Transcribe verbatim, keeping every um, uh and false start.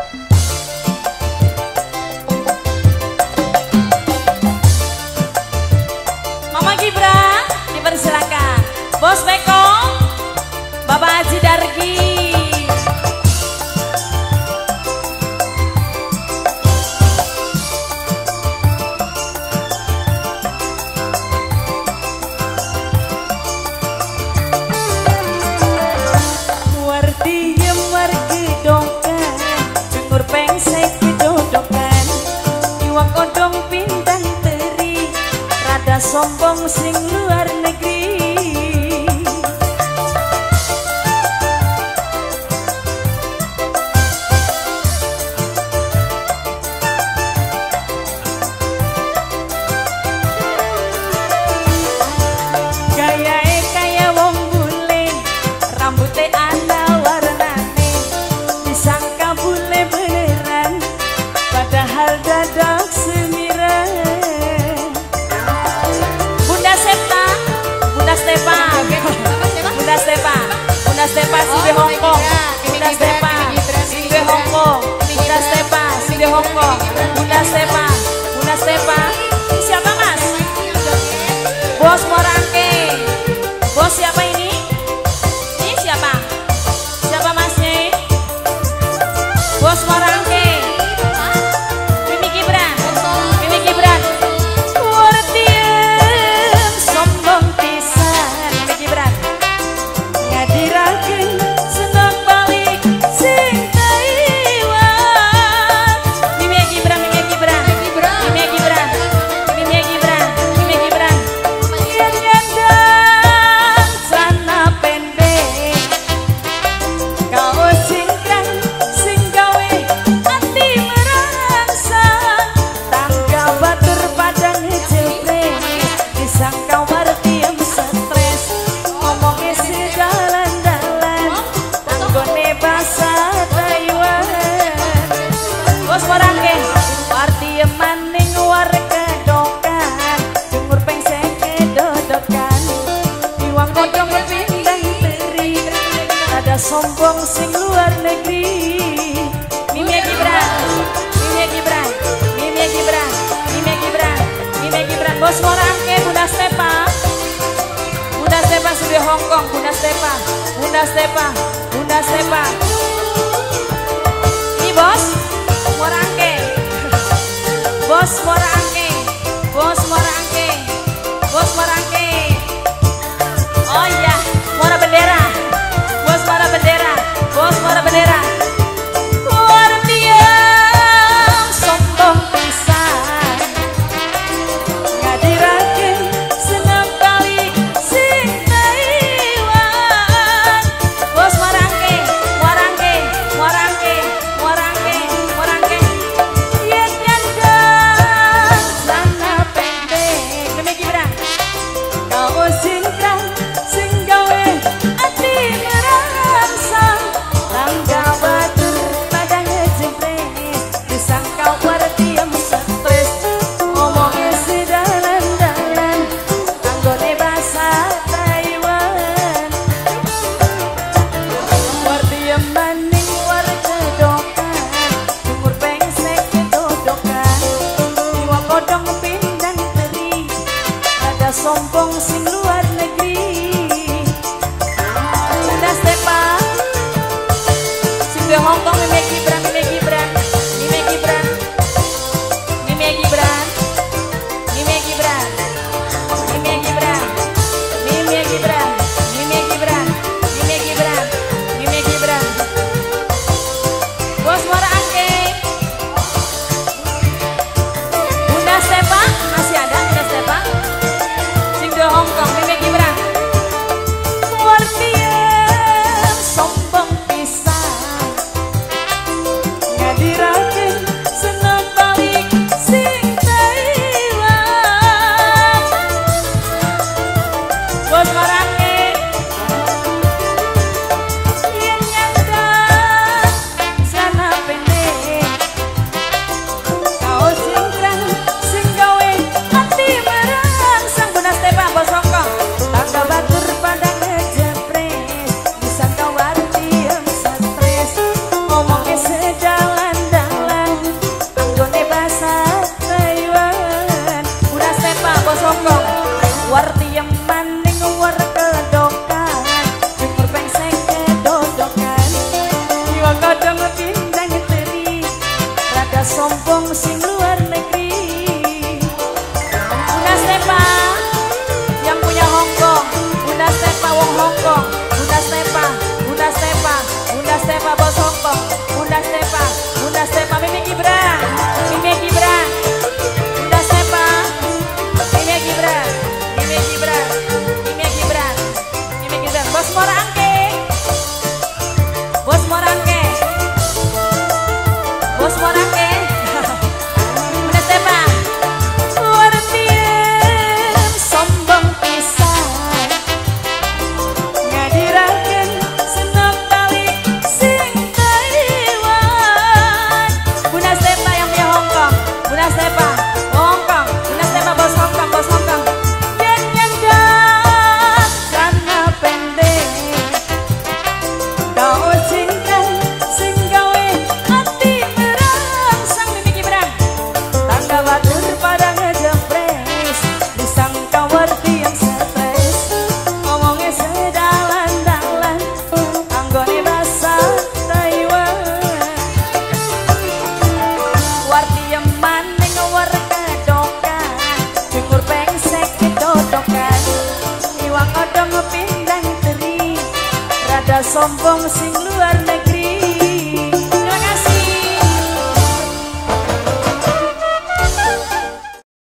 Mama Gibran dipersilakan. Bos Beko, Bapak Haji Dargi. Sombong sing luar negeri. Gayae kaya wong bule, rambute ana warnane, disangka bule beneran, padahal dadak semiran. Stepa, Bunda Stepa, Bunda Stepa sudah Hongkong, Bunda Stepa, sudah Hongkong, Bunda Stepa, sudah Hongkong, Bunda Stepa, Bunda Stepa, siapa mas? Bos Morangke, bos siapa ini? Ini siapa? Siapa masnya? Bos Morangke, Mimi Gibran, Mimi Gibran. Sombong sing luar negeri. Mimi Gibran, Mimi Gibran, Mimi Gibran, Mimi Gibran, Mimi Gibran. Bos Morangke, Bunda Stepa, Bunda Stepa sudah Hongkong, Bunda Stepa, Bunda Stepa, Bunda Stepa. Ini bos Morangke, bos Morangke, bos Morangke, bos Morangke. Oh iya, Muara Bendera. Bos Muara Bendera, bos Muara Bendera. Luar biasa sombong pisan, ngadirakeun senam kali sing Taiwan. Bos Morangke, Morangke, Morangke, Morangke, Morangke. Yen nyandang sana pendek, Mimi Gibran. Kau singkrang sing gawe ati merangsang, langga batur pada ngejepret, disangka wartiam stres, ngomongnya sedalan-dalan, anggone bahasa Taiwan. Wartiam maning warga dokan, umur pengsek kedodokan, jiwa kodong pindang teri, ada sombong sing luar negeri. Bunda Stepa, sudah Hongkong, Mimi Gibran, Mimi Gibran, Mimi Gibran, Mimi Gibran, Mimi Gibran, Mimi Gibran, Mimi Gibran, Mimi Gibran, Mimi Gibran, Mimi Gibran. Bos Morangke, Bunda Stepa masih ada, Bunda Stepa, sudah Hongkong, Mimi sombong sing luar negeri. Bunda Stepa yang punya Hongkong, Bunda Stepa wong Hongkong, Bunda Stepa, Bunda Stepa, Bunda Stepa bos Hongkong, Bunda Stepa, Bunda Stepa Mimi Gibran, Mimi Gibran, Bunda Stepa, Mimi Gibran, Mimi Gibran, Mimi Gibran, Mimi Gibran, bos Morangke, bos Morangke. Bos Morangke, Bunda Stepa, luar biasa sombong pisan, ngadirakeun seneng balik sing Taiwan. Bunda Stepa yang punya Hongkong, Bunda Stepa, Hongkong, Bunda Stepa bos Hongkong, bos Hongkong. Yen nyandang karena pendek, kau cinta sing gawe hati batur pada ngejepres, disangka werti yang stres, ngomongnya sedalan-dalan, anggone basa Taiwan. Warti yang maning war kedokan, jengkur pengsek kedodokan, iwang odong pindang teri, rada sombong sing luar negeri.